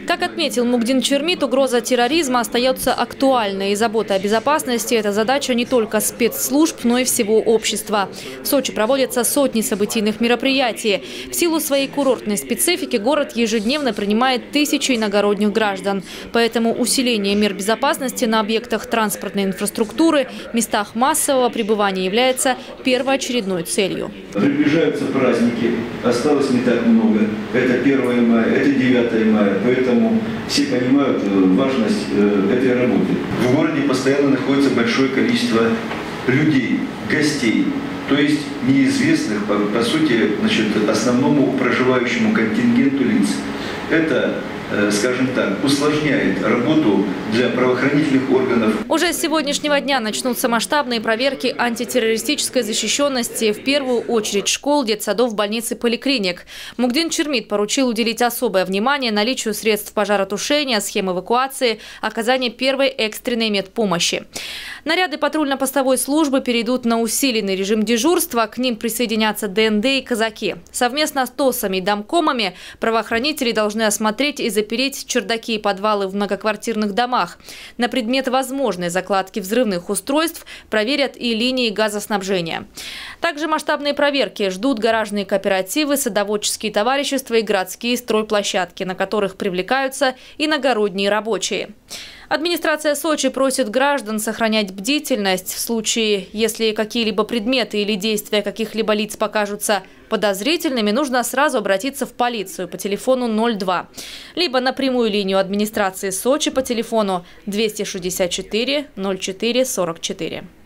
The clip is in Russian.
Как отметил Мугдин Чермит, угроза терроризма остается актуальной. И забота о безопасности – это задача не только спецслужб, но и всего общества. В Сочи проводятся сотни событийных мероприятий. В силу своей курортной специфики город ежедневно принимает тысячи иногородних граждан. Поэтому усиление мер безопасности на объектах транспортной инфраструктуры, местах массового пребывания является первоочередной целью. Приближаются праздники, осталось не так много. Это 1 мая, это 9 мая, поэтому все понимают важность этой работы. В городе постоянно находится большое количество людей, гостей, то есть неизвестных, по сути, основному проживающему контингенту лиц. Это, скажем так, усложняет работу для правоохранительных органов. Уже с сегодняшнего дня начнутся масштабные проверки антитеррористической защищенности, в первую очередь школ, детсадов, больниц и поликлиник. Мугдин Чермит поручил уделить особое внимание наличию средств пожаротушения, схем эвакуации, оказания первой экстренной медпомощи. Наряды патрульно-постовой службы перейдут на усиленный режим дежурства, к ним присоединятся ДНД и казаки. Совместно с ТОСами и домкомами правоохранители должны осмотреть и запереть чердаки и подвалы в многоквартирных домах. На предмет возможной закладки взрывных устройств проверят и линии газоснабжения. Также масштабные проверки ждут гаражные кооперативы, садоводческие товарищества и городские стройплощадки, на которых привлекаются иногородние рабочие. Администрация Сочи просит граждан сохранять бдительность. В случае, если какие-либо предметы или действия каких-либо лиц покажутся подозрительными, нужно сразу обратиться в полицию по телефону 02, либо на прямую линию администрации Сочи по телефону 264 04 44.